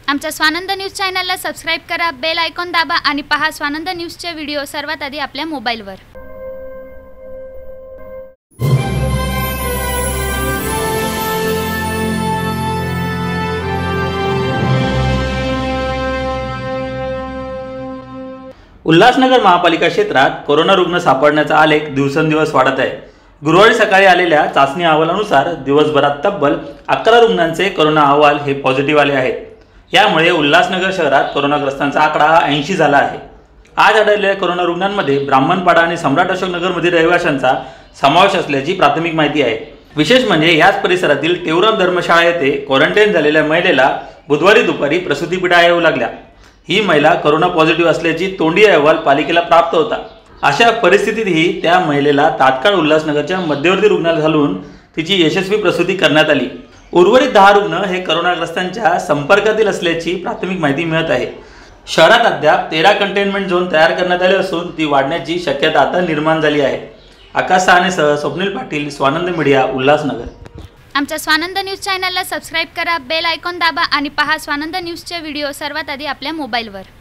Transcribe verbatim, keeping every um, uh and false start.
आमच्या स्वानंद न्यूज चॅनलला सबस्क्राइब करा, बेल आयकॉन दाबा आणि पहा स्वानंद न्यूजचे व्हिडिओ सर्वात आधी आपल्या मोबाईलवर। उल्हासनगर महापालिका क्षेत्रात कोरोना रुग्ण सापडण्याचा आलेख दिवसेंदिवस वाढत आहे। गुरुवारी सकाळी आलेल्या चाचणी अहवालानुसार दिवसभरात तब्बल अकरा रुग्णांचे कोरोना अहवाल हे पॉझिटिव्ह आले आहेत। यामुळे उल्हासनगर शहरात कोरोनाग्रस्तांचा आकडा ऐंशी झाला आहे। आज आढळलेल्या कोरोना रुग्णांमध्ये ब्राह्मणपाडा आणि सम्राट अशोक नगरमधील रहिवाशांचा समावेश असल्याची प्राथमिक माहिती आहे। विशेष म्हणजे याच परिसरातील तेवराम धर्मशाळा येथे क्वारंटाईन झालेल्या महिलेला बुधवारी दुपारी प्रसूतीपीडा येऊ लागल्या। ही महिला कोरोना पॉझिटिव्ह असल्याची तोंडी अहवाल पालिकेला प्राप्त होता। अशा परिस्थितीतही त्या महिलेला तात्काळ उल्हासनगरच्या मध्यवर्ती रुग्णालयात घालून तिची यशस्वी प्रसूती करण्यात आली। उर्वरित दहा रुग्ण हे कोरोनाग्रस्तांच्या संपर्कातील असल्याची प्राथमिक माहिती मिळत आहे। शहरात अद्याप तेरा कंटेनमेंट झोन तयार करण्यात आले असून ती वाढण्याची शक्यता आता निर्माण झाली आहे। आकाश साहनेसह स्वप्नील पाटील, स्वानंद मीडिया, उल्हासनगर। आमच्या स्वानंद न्यूज चॅनलला सबस्क्राइब करा, बेल आयकॉन दाबा आणि पहा स्वानंद न्यूजचे व्हिडिओ सर्वात आधी आपल्या मोबाईलवर।